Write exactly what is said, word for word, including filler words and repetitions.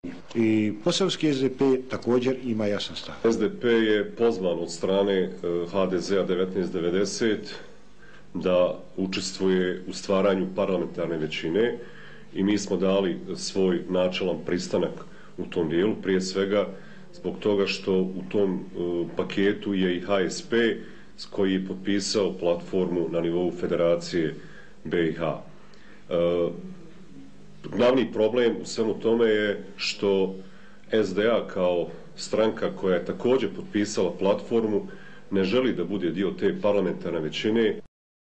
I posavski S D P također ima jasan stav. S D P je pozvan od strane H D Z-a devetnaest devedeset da učestvuje u stvaranju parlamentarne većine i mi smo dali svoj načelan pristanak u tom dijelu, prije svega zbog toga što u tom paketu je i H S P koji je potpisao platformu na nivou Federacije B i H. Glavni problem u svemu tome je što S D A kao stranka koja je također potpisala platformu ne želi da bude dio te parlamentarne većine